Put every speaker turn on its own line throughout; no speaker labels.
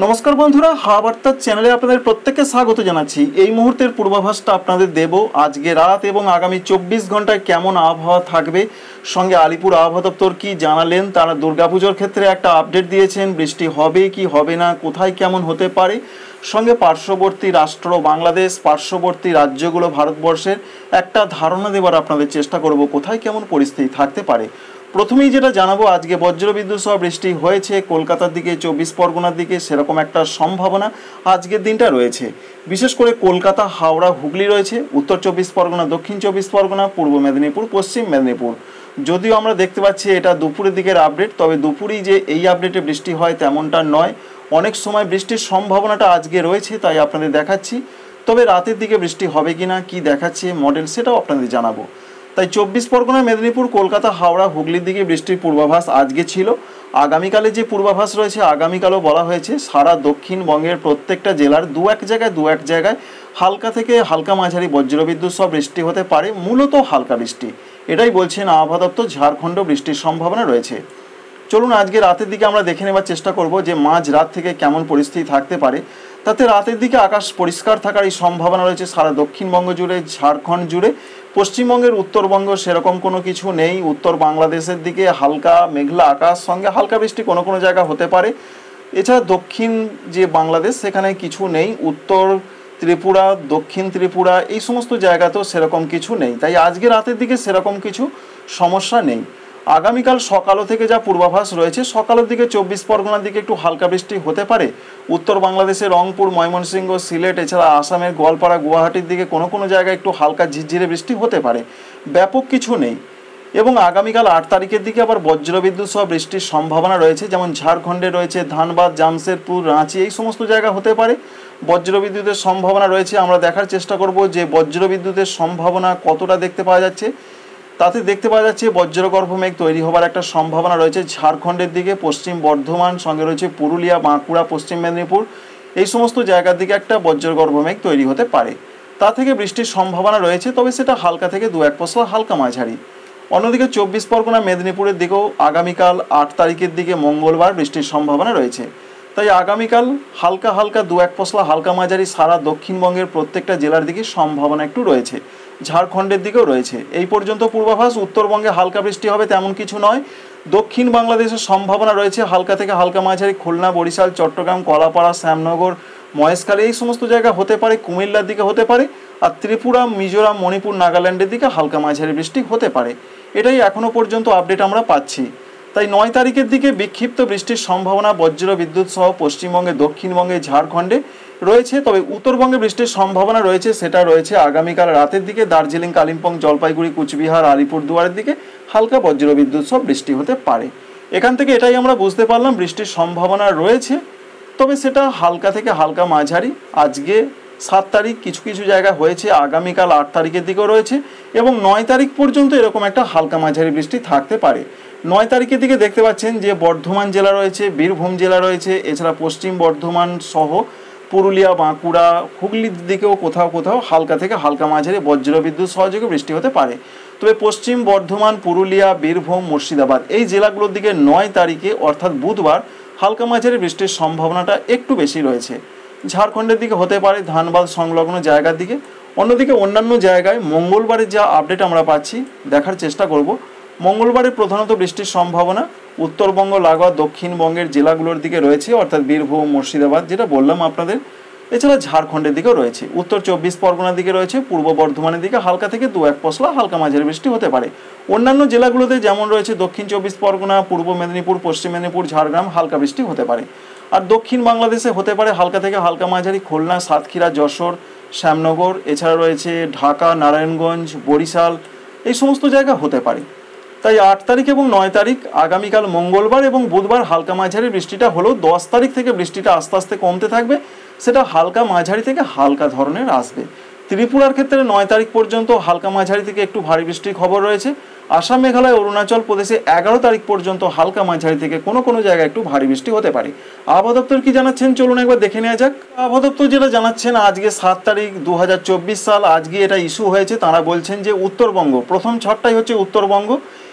নমস্কার বন্ধুরা, হাওয়া বার্তার চ্যানেলে আপনাদের প্রত্যেককে স্বাগত জানাচ্ছি। এই মুহূর্তের পূর্বাভাসটা আপনাদের দেব। আজকে রাত এবং আগামী 24 ঘন্টায় কেমন আবহাওয়া থাকবে, সঙ্গে আলিপুর আবহাওয়া দপ্তর কি জানালেন, তারা দুর্গাপুজোর ক্ষেত্রে একটা আপডেট দিয়েছেন, বৃষ্টি হবে কি হবে না, কোথায় কেমন হতে পারে, সঙ্গে পার্শ্ববর্তী রাষ্ট্র বাংলাদেশ, পার্শ্ববর্তী রাজ্যগুলো ভারতবর্ষের একটা ধারণা দেওয়ার আপনাদের চেষ্টা করব কোথায় কেমন পরিস্থিতি থাকতে পারে। প্রথমেই যেটা জানাবো, আজকে বজ্রবিদ্যুৎ সহ বৃষ্টি হয়েছে কলকাতার দিকে, 24 পরগনার দিকে সেরকম একটা সম্ভাবনা আজকের দিনটা রয়েছে। বিশেষ করে কলকাতা, হাওড়া, হুগলি রয়েছে, উত্তর 24 পরগনা, দক্ষিণ 24 পরগনা, পূর্ব মেদিনীপুর, পশ্চিম মেদিনীপুর। যদিও আমরা দেখতে পাচ্ছি এটা দুপুরের দিকের আপডেট, তবে দুপুরেই যে এই আপডেটে বৃষ্টি হয় তেমনটা নয়। অনেক সময় বৃষ্টির সম্ভাবনাটা আজকে রয়েছে, তাই আপনাদের দেখাচ্ছি। তবে রাতের দিকে বৃষ্টি হবে কিনা, কি দেখাচ্ছে মডেল, সেটাও আপনাদের জানাবো। তাই 24 পরগনা, মেদিনীপুর, কলকাতা, হাওড়া, হুগলির দিকে বৃষ্টির পূর্বাভাস আজকে ছিল। আগামীকালে যে পূর্বাভাস রয়েছে, আগামীকালও বলা হয়েছে সারা দক্ষিণবঙ্গের প্রত্যেকটা জেলার দু এক জায়গায় হালকা থেকে হালকা মাঝারি বজ্রবিদ্যুৎ সহ বৃষ্টি হতে পারে, মূলত হালকা বৃষ্টি। এটাই বলছেন আবহাওয়া দপ্তর। ঝাড়খণ্ডেও বৃষ্টির সম্ভাবনা রয়েছে। চলুন আজকে রাতের দিকে আমরা দেখে নেবার চেষ্টা করব যে মাঝ রাত থেকে কেমন পরিস্থিতি থাকতে পারে। তাতে রাতের দিকে আকাশ পরিষ্কার থাকার এই সম্ভাবনা রয়েছে সারা দক্ষিণবঙ্গ জুড়ে, ঝাড়খণ্ড জুড়ে। পশ্চিমবঙ্গের উত্তরবঙ্গ সেরকম কোনো কিছু নেই। উত্তর বাংলাদেশের দিকে হালকা মেঘলা আকাশ, সঙ্গে হালকা বৃষ্টি কোনো কোনো জায়গা হতে পারে। এছাড়া দক্ষিণ যে বাংলাদেশ সেখানে কিছু নেই। উত্তর ত্রিপুরা, দক্ষিণ ত্রিপুরা এই সমস্ত জায়গাতেও সেরকম কিছু নেই। তাই আজকে রাতের দিকে সেরকম কিছু সমস্যা নেই। আগামীকাল সকালও থেকে যা পূর্বাভাস রয়েছে, সকালের দিকে 24 পরগনার দিকে একটু হালকা বৃষ্টি হতে পারে। উত্তর বাংলাদেশের রংপুর, ময়মনসিংহ, সিলেট, এছাড়া আসামের গোয়ালপাড়া, গুয়াহাটির দিকে কোনো কোনো জায়গায় একটু হালকা ঝিরঝিরে বৃষ্টি হতে পারে, ব্যাপক কিছু নেই। এবং আগামীকাল 8 তারিখের দিকে আবার বজ্রবিদ্যুৎ সহ বৃষ্টির সম্ভাবনা রয়েছে, যেমন ঝাড়খণ্ডে রয়েছে ধানবাদ, জামশেদপুর, রাঁচি এই সমস্ত জায়গা হতে পারে বজ্রবিদ্যুতের সম্ভাবনা রয়েছে। আমরা দেখার চেষ্টা করব যে বজ্রবিদ্যুতের সম্ভাবনা কতটা দেখতে পাওয়া যাচ্ছে। তাতে দেখতে পাওয়া যাচ্ছে বজ্রগর্ভ মেঘ তৈরি হবার একটা সম্ভাবনা রয়েছে ঝাড়খণ্ডের দিকে, পশ্চিম বর্ধমান, সঙ্গে রয়েছে পুরুলিয়া, বাঁকুড়া, পশ্চিম মেদিনীপুর এই সমস্ত জায়গার দিকে একটা বজ্রগর্ভ মেঘ তৈরি হতে পারে। তা থেকে বৃষ্টির সম্ভাবনা রয়েছে, তবে সেটা হালকা থেকে দু এক পশলা হালকা মাঝারি। অন্যদিকে 24 পরগনা, মেদিনীপুরের দিকেও আগামীকাল 8 তারিখের দিকে মঙ্গলবার বৃষ্টির সম্ভাবনা রয়েছে। তাই আগামীকাল হালকা হালকা দু এক পশলা হালকা মাঝারি সারা দক্ষিণবঙ্গের প্রত্যেকটা জেলার দিকে সম্ভাবনা একটু রয়েছে, ঝাড়খণ্ডের দিকেও রয়েছে। এই পর্যন্ত পূর্বাভাস। উত্তরবঙ্গে হালকা বৃষ্টি হবে তেমন কিছু নয়। দক্ষিণ বাংলাদেশের সম্ভাবনা রয়েছে হালকা থেকে হালকা মাঝারি, খুলনা, বরিশাল, চট্টগ্রাম, কলাপাড়া, শ্যামনগর, মহেশখালী এই সমস্ত জায়গা হতে পারে, কুমিল্লার দিকে হতে পারে। আর ত্রিপুরা, মিজোরাম, মণিপুর, নাগাল্যান্ডের দিকে হালকা মাঝারি বৃষ্টি হতে পারে। এটাই এখনও পর্যন্ত আপডেট আমরা পাচ্ছি। তাই 9 তারিখের দিকে বিক্ষিপ্ত বৃষ্টির সম্ভাবনা বজ্র বিদ্যুৎ সহ পশ্চিমবঙ্গে, দক্ষিণবঙ্গে, ঝাড়খণ্ডে রয়েছে। তবে উত্তরবঙ্গে বৃষ্টির সম্ভাবনা রয়েছে, সেটা রয়েছে আগামীকাল রাতের দিকে দার্জিলিং, কালিম্পং, জলপাইগুড়ি, কুচবিহার, আলিপুরদুয়ারের দিকে হালকা বজ্র বিদ্যুৎ সহ বৃষ্টি হতে পারে। এখান থেকে এটাই আমরা বুঝতে পারলাম বৃষ্টির সম্ভাবনা রয়েছে, তবে সেটা হালকা থেকে হালকা মাঝারি। আজকে 7 তারিখ কিছু কিছু জায়গা হয়েছে, আগামীকাল 8 তারিখের দিকেও রয়েছে এবং 9 তারিখ পর্যন্ত এরকম একটা হালকা মাঝারি বৃষ্টি থাকতে পারে। 9 তারিখের দিকে দেখতে পাচ্ছেন যে বর্ধমান জেলা রয়েছে, বীরভূম জেলা রয়েছে, এছাড়া পশ্চিম বর্ধমান সহ পুরুলিয়া, বাঁকুড়া, হুগলির দিকেও কোথাও কোথাও হালকা থেকে হালকা মাঝারি বজ্রবিদ্যুৎ সহযোগে বৃষ্টি হতে পারে। তবে পশ্চিম বর্ধমান, পুরুলিয়া, বীরভূম, মুর্শিদাবাদ এই জেলাগুলোর দিকে 9 তারিখে অর্থাৎ বুধবার হালকা মাঝারি বৃষ্টির সম্ভাবনাটা একটু বেশি রয়েছে। ঝাড়খণ্ডের দিকে হতে পারে, ধানবাদ সংলগ্ন জায়গার দিকে। অন্যদিকে অন্যান্য জায়গায় মঙ্গলবারের যা আপডেট আমরা পাচ্ছি দেখার চেষ্টা করব। মঙ্গলবারে প্রধানত বৃষ্টির সম্ভাবনা উত্তরবঙ্গ লাগোয়া দক্ষিণবঙ্গের জেলাগুলোর দিকে রয়েছে, অর্থাৎ বীরভূম, মুর্শিদাবাদ যেটা বললাম আপনাদের। এছাড়া ঝাড়খণ্ডের দিকেও রয়েছে, উত্তর 24 পরগনার দিকে রয়েছে, পূর্ব বর্ধমানের দিকে হালকা থেকে দু এক পশলা হালকা মাঝারি বৃষ্টি হতে পারে। অন্যান্য জেলাগুলোতে যেমন রয়েছে দক্ষিণ 24 পরগনা, পূর্ব মেদিনীপুর, পশ্চিম মেদিনীপুর, ঝাড়গ্রাম হালকা বৃষ্টি হতে পারে। আর দক্ষিণ বাংলাদেশে হতে পারে হালকা থেকে হালকা মাঝারি, খুলনা, সাতক্ষীরা, যশোর, শ্যামনগর, এছাড়া রয়েছে ঢাকা, নারায়ণগঞ্জ, বরিশাল এই সমস্ত জায়গা হতে পারে। তাই 8 তারিখ এবং 9 তারিখ আগামীকাল মঙ্গলবার এবং বুধবার হালকা মাঝারি বৃষ্টিটা হলেও 10 তারিখ থেকে বৃষ্টিটা আস্তে আস্তে কমতে থাকবে, সেটা হালকা মাঝারি থেকে হালকা ধরনের আসবে। ত্রিপুরার ক্ষেত্রে 9 তারিখ পর্যন্ত হালকা মাঝারি থেকে একটু ভারী বৃষ্টির খবর রয়েছে। আসাম, মেঘালয়, অরুণাচল প্রদেশে 11 তারিখ পর্যন্ত হালকা মাঝারি থেকে কোনো কোনো জায়গায় একটু ভারী বৃষ্টি হতে পারে। আবহাওয়া দপ্তর কি জানাচ্ছেন চলুন একবার দেখে নেওয়া যাক। আবহাওয়া দপ্তর যেটা জানাচ্ছেন আজকে 7 তারিখ 2024 সাল, আজকে এটা ইস্যু হয়েছে। তারা বলছেন যে উত্তরবঙ্গ, প্রথম ঝড়টাই হচ্ছে উত্তরবঙ্গ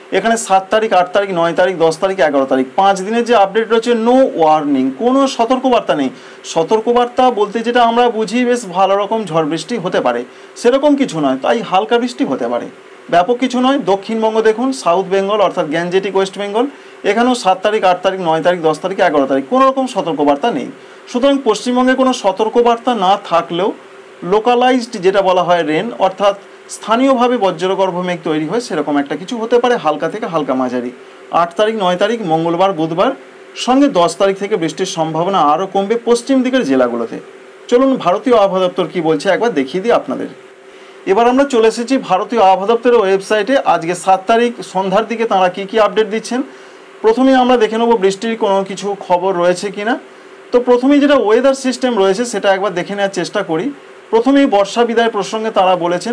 এখানে 7 তারিখ, 8 তারিখ, 9 তারিখ, 10 তারিখ, 11 তারিখ 5 দিনের যে আপডেট রয়েছে, নো ওয়ার্নিং, কোনো সতর্কবার্তা নেই। সতর্কবার্তা বলতে যেটা আমরা বুঝি বেশ ভালো রকম ঝড় বৃষ্টি হতে পারে, সেরকম কিছু নয়, তাই হালকা বৃষ্টি হতে পারে, ব্যাপক কিছু নয়। দক্ষিণবঙ্গ দেখুন, সাউথ বেঙ্গল অর্থাৎ গ্যাঞ্জেটিক ওয়েস্ট বেঙ্গল, এখানেও 7 তারিখ, 8 তারিখ, 9 তারিখ, 10 তারিখ, 11 তারিখ কোনো রকম সতর্কবার্তা নেই। সুতরাং পশ্চিমবঙ্গে কোনো সতর্কবার্তা না থাকলেও লোকালাইজড যেটা বলা হয় রেন, অর্থাৎ স্থানীয়ভাবে বজ্রগর্ভ মেঘ তৈরি হয়, সেরকম একটা কিছু হতে পারে, হালকা থেকে হালকা মাঝারি। 8 তারিখ, 9 তারিখ মঙ্গলবার, বুধবার, সঙ্গে 10 তারিখ থেকে বৃষ্টির সম্ভাবনা আরও কমবে পশ্চিম দিকের জেলাগুলোতে। চলুন ভারতীয় আবহাওয়া দপ্তর কী বলছে একবার দেখিয়ে দিই আপনাদের। এবার আমরা চলে এসেছি ভারতীয় আবহাওয়া দপ্তরের ওয়েবসাইটে। আজকে 7 তারিখ সন্ধ্যার দিকে তারা কী কী আপডেট দিচ্ছেন, প্রথমেই আমরা দেখে নেব বৃষ্টির কোনো কিছু খবর রয়েছে কিনা। তো প্রথমেই যেটা ওয়েদার সিস্টেম রয়েছে সেটা একবার দেখে নেওয়ার চেষ্টা করি। প্রথমেই বর্ষা বিদায় প্রসঙ্গে তারা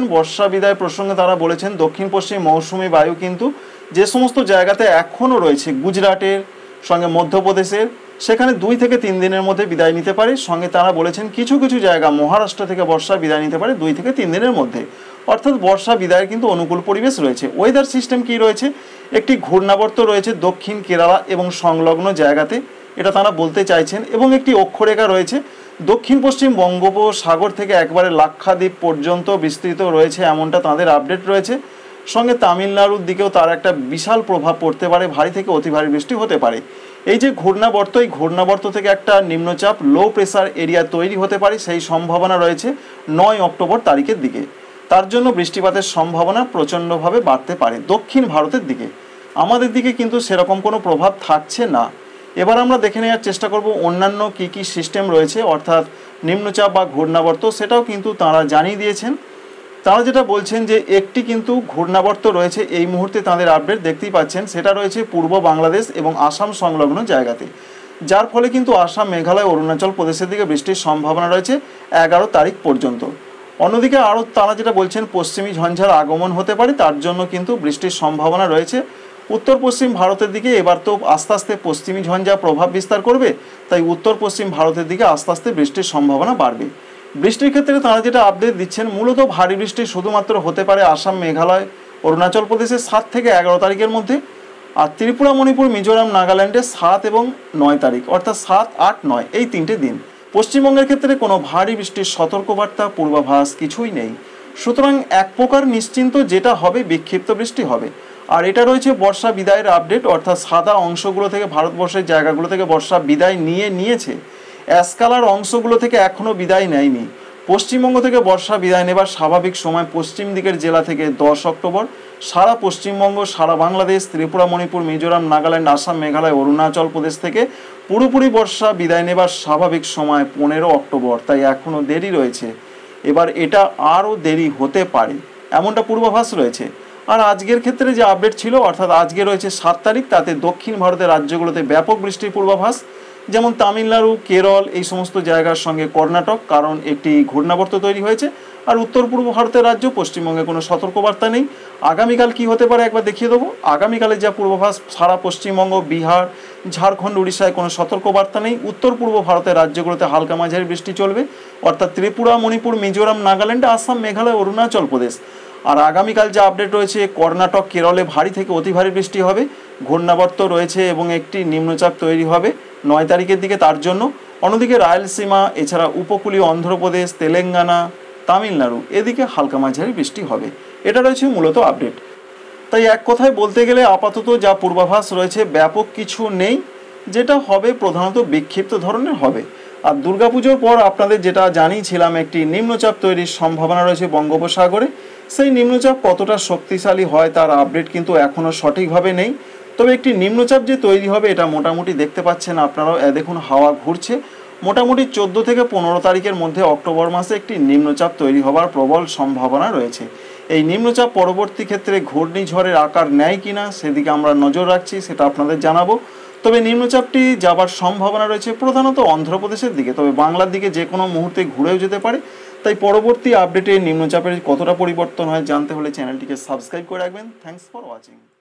বলেছেন দক্ষিণ পশ্চিম মৌসুমি বায়ু কিন্তু যে সমস্ত জায়গাতে এখনও রয়েছে, গুজরাটের সঙ্গে মধ্যপ্রদেশের, সেখানে 2 থেকে 3 দিনের মধ্যে বিদায় নিতে পারে। সঙ্গে তারা বলেছেন কিছু কিছু জায়গা মহারাষ্ট্র থেকে বর্ষা বিদায় নিতে পারে 2 থেকে 3 দিনের মধ্যে, অর্থাৎ বর্ষা বিদায়ের কিন্তু অনুকূল পরিবেশ রয়েছে। ওয়েদার সিস্টেম কি রয়েছে, একটি ঘূর্ণাবর্ত রয়েছে দক্ষিণ কেরালা এবং সংলগ্ন জায়গাতে, এটা তারা বলতে চাইছেন, এবং একটি অক্ষরেখা রয়েছে দক্ষিণ পশ্চিম বঙ্গোপসাগর থেকে একবারে লাক্ষাদ্বীপ পর্যন্ত বিস্তৃত রয়েছে, এমনটা তাদের আপডেট রয়েছে। সঙ্গে তামিলনাড়ুর দিকেও তার একটা বিশাল প্রভাব পড়তে পারে, ভারী থেকে অতি ভারী বৃষ্টি হতে পারে। এই যে ঘূর্ণাবর্ত, এই ঘূর্ণাবর্ত থেকে একটা নিম্নচাপ লো প্রেসার এরিয়া তৈরি হতে পারে, সেই সম্ভাবনা রয়েছে 9 অক্টোবর তারিখের দিকে। তার জন্য বৃষ্টিপাতের সম্ভাবনা প্রচণ্ডভাবে বাড়তে পারে দক্ষিণ ভারতের দিকে। আমাদের দিকে কিন্তু সেরকম কোনো প্রভাব থাকছে না। এবার আমরা দেখে নেওয়ার চেষ্টা করব অন্যান্য কী কী সিস্টেম রয়েছে, অর্থাৎ নিম্নচাপ বা ঘূর্ণাবর্ত, সেটাও কিন্তু তারা জানিয়ে দিয়েছেন। তারা যেটা বলছেন যে একটি কিন্তু ঘূর্ণাবর্ত রয়েছে এই মুহূর্তে, তাদের আপডেট দেখতেই পাচ্ছেন, সেটা রয়েছে পূর্ব বাংলাদেশ এবং আসাম সংলগ্ন জায়গাতে, যার ফলে কিন্তু আসাম, মেঘালয়, অরুণাচল প্রদেশের দিকে বৃষ্টির সম্ভাবনা রয়েছে 11 তারিখ পর্যন্ত। অন্যদিকে আরও তারা যেটা বলছেন পশ্চিমী ঝঞ্ঝার আগমন হতে পারে, তার জন্য কিন্তু বৃষ্টির সম্ভাবনা রয়েছে উত্তর পশ্চিম ভারতের দিকে। এবার তো আস্তে আস্তে পশ্চিমী ঝঞ্ঝা প্রভাব বিস্তার করবে, তাই উত্তর পশ্চিম ভারতের দিকে আস্তে আস্তে বৃষ্টির সম্ভাবনা বাড়বে। বৃষ্টির ক্ষেত্রে তারা যেটা আপডেট দিচ্ছেন, মূলত ভারী বৃষ্টি শুধুমাত্র হতে পারে আসাম, মেঘালয়, অরুণাচল প্রদেশে 7 থেকে 11 তারিখের মধ্যে, আর ত্রিপুরা, মণিপুর, মিজোরাম, নাগাল্যান্ডে 7 এবং 9 তারিখ, অর্থাৎ 7, 8, 9 এই 3টে দিন। পশ্চিমবঙ্গের ক্ষেত্রে কোনো ভারী বৃষ্টির সতর্কবার্তা, পূর্বাভাস কিছুই নেই। সুতরাং এক প্রকার নিশ্চিন্ত, যেটা হবে বিক্ষিপ্ত বৃষ্টি হবে। আর এটা রয়েছে বর্ষা বিদায়ের আপডেট, অর্থাৎ সাদা অংশগুলো থেকে, ভারতবর্ষের জায়গাগুলো থেকে বর্ষা বিদায় নিয়েছে, অ্যাসকালার অংশগুলো থেকে এখনও বিদায় নেয়নি। পশ্চিমবঙ্গ থেকে বর্ষা বিদায় নেবার স্বাভাবিক সময় পশ্চিম দিকের জেলা থেকে 10 অক্টোবর, সারা পশ্চিমবঙ্গ, সারা বাংলাদেশ, ত্রিপুরা, মণিপুর, মিজোরাম, নাগাল্যান্ড, আসাম, মেঘালয়, অরুণাচল প্রদেশ থেকে পুরোপুরি বর্ষা বিদায় নেবার স্বাভাবিক সময় 15 অক্টোবর, তাই এখনও দেরি রয়েছে। এবার এটা আরও দেরি হতে পারে, এমনটা পূর্বাভাস রয়েছে। আর আজকের ক্ষেত্রে যে আপডেট ছিল, অর্থাৎ আজকে রয়েছে 7 তারিখ, তাতে দক্ষিণ ভারতের রাজ্যগুলোতে ব্যাপক বৃষ্টির পূর্বাভাস, যেমন তামিলনাড়ু, কেরল, এই সমস্ত জায়গার সঙ্গে কর্ণাটক, কারণ একটি ঘূর্ণাবর্ত তৈরি হয়েছে। আর উত্তর পূর্ব ভারতের রাজ্য, পশ্চিমবঙ্গে কোনো সতর্কবার্তা নেই। আগামীকাল কি হতে পারে একবার দেখিয়ে দেবো। আগামীকালের যা পূর্বাভাস, সারা পশ্চিমবঙ্গ, বিহার, ঝাড়খণ্ড, উড়িষ্যায় কোনো সতর্কবার্তা নেই। উত্তর পূর্ব ভারতের রাজ্যগুলোতে হালকা মাঝারি বৃষ্টি চলবে, অর্থাৎ ত্রিপুরা, মণিপুর, মিজোরাম, নাগাল্যান্ড, আসাম, মেঘালয়, অরুণাচল প্রদেশ। আর আগামীকাল যা আপডেট রয়েছে, কর্ণাটক, কেরলে ভারী থেকে অতি ভারী বৃষ্টি হবে, ঘূর্ণাবর্ত রয়েছে এবং একটি নিম্নচাপ তৈরি হবে 9 তারিখের দিকে, তার জন্য। অন্যদিকে রায়লসীমা, এছাড়া উপকূলীয় অন্ধ্রপ্রদেশ, তেলেঙ্গানা, তামিলনাড়ু, এদিকে হালকা মাঝারি বৃষ্টি হবে। এটা রয়েছে মূলত আপডেট। তাই এক কথায় বলতে গেলে আপাতত যা পূর্বাভাস রয়েছে ব্যাপক কিছু নেই, যেটা হবে প্রধানত বিক্ষিপ্ত ধরনের হবে। আর দুর্গাপুজোর পর আপনাদের যেটা জানিয়েছিলাম, একটি নিম্নচাপ তৈরির সম্ভাবনা রয়েছে বঙ্গোপসাগরে। সেই নিম্নচাপ কতটা শক্তিশালী হয় তার আপডেট কিন্তু এখনও সঠিকভাবে নেই, তবে একটি নিম্নচাপ যে তৈরি হবে এটা মোটামুটি দেখতে পাচ্ছেন আপনারাও। দেখুন হাওয়া ঘুরছে, মোটামুটি 14 থেকে 15 তারিখের মধ্যে অক্টোবর মাসে একটি নিম্নচাপ তৈরি হবার প্রবল সম্ভাবনা রয়েছে। এই নিম্নচাপ পরবর্তী ক্ষেত্রে ঘূর্ণিঝড়ের আকার নেয় কিনা সেদিকে আমরা নজর রাখছি, সেটা আপনাদের জানাবো। তবে নিম্নচাপটি যাবার সম্ভাবনা রয়েছে প্রধানত অন্ধ্রপ্রদেশের দিকে, তবে বাংলার দিকে যে কোনো মুহূর্তে ঘুরেও যেতে পারে। তাই পরবর্তী আপডেটে নিম্নচাপের কতটা পরিবর্তন হয় জানতে হলে চ্যানেলটিকে সাবস্ক্রাইব করে রাখবেন। Thanks for watching.